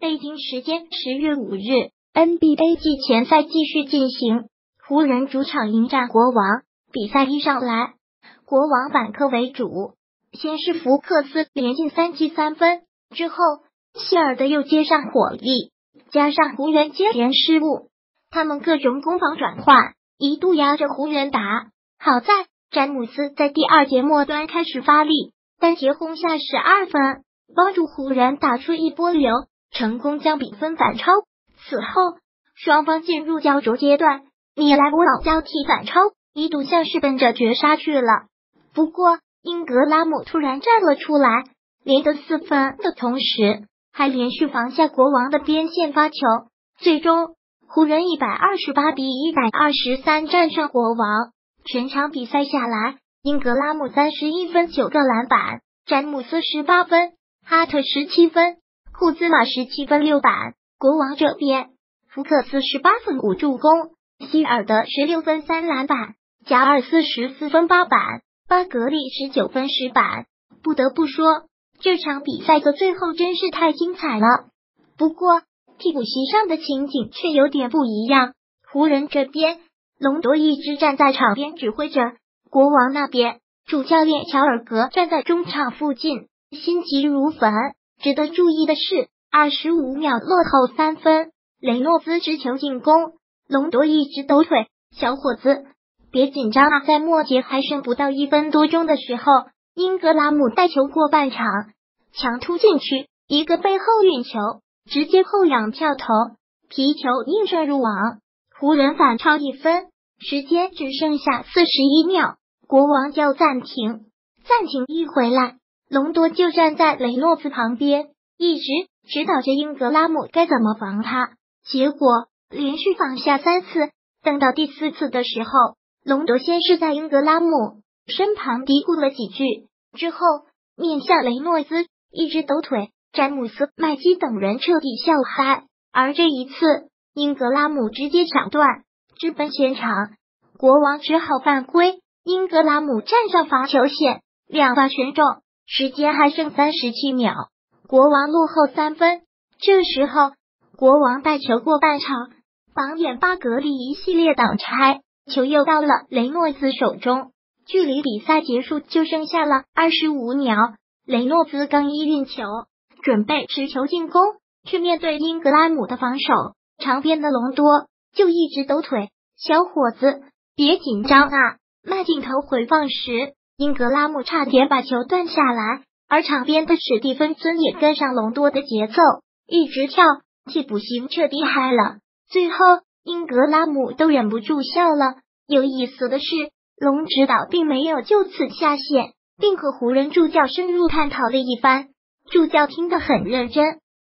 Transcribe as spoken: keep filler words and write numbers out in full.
北京时间十月五日 ，N B A 季前赛继续进行，湖人主场迎战国王。比赛一上来，国王反客为主，先是福克斯连进三记三分，之后希尔德又接上火力，加上湖人接连失误，他们各种攻防转换，一度压着湖人打。好在詹姆斯在第二节末端开始发力，单节轰下十二分，帮助湖人打出一波流，成功将比分反超。此后双方进入焦灼阶段，米莱乌老交替反超，一度像是奔着绝杀去了。不过英格拉姆突然站了出来，连得四分的同时，还连续防下国王的边线发球，最终湖人一百二十八比一百二十三战胜国王。全场比赛下来，英格拉姆三十一分九个篮板，詹姆斯十八分，哈特十七分，库兹马十七分六板。国王这边，福克斯十八分五助攻，希尔德十六分三篮板，加尔斯十四分八板，巴格利十九分十板。不得不说，这场比赛的最后真是太精彩了。不过替补席上的情景却有点不一样，湖人这边隆多一直站在场边指挥着，国王那边主教练乔尔格站在中场附近，心急如焚。值得注意的是，二十五秒落后三分，雷诺兹直球进攻，隆多一直抖腿，小伙子别紧张啊！在末节还剩不到一分多钟的时候，英格拉姆带球过半场，强突进去，一个背后运球，直接后仰跳投，皮球硬射入网，湖人反超一分。时间只剩下四十一秒，国王叫暂停，暂停一回来，隆多就站在雷诺兹旁边，一直指导着英格拉姆该怎么防他。结果连续防下三次，等到第四次的时候，隆多先是在英格拉姆身旁嘀咕了几句，之后面向雷诺兹一直抖腿，詹姆斯、麦基等人彻底笑嗨。而这一次，英格拉姆直接抢断，直奔现场，国王只好犯规。英格拉姆站上罚球线，两罚全中，时间还剩三十七秒，国王落后三分。这时候，国王带球过半场，榜眼巴格利一系列挡拆，球又到了雷诺兹手中，距离比赛结束就剩下了二十五秒。雷诺兹刚一运球，准备持球进攻，却面对英格拉姆的防守，场边的隆多就一直抖腿，小伙子别紧张啊！慢镜头回放时，英格拉姆差点把球断下来，而场边的史蒂芬森也跟上隆多的节奏，一直跳，替补席彻底嗨了。最后英格拉姆都忍不住笑了。有意思的是，龙指导并没有就此下线，并和湖人助教深入探讨了一番，助教听得很认真，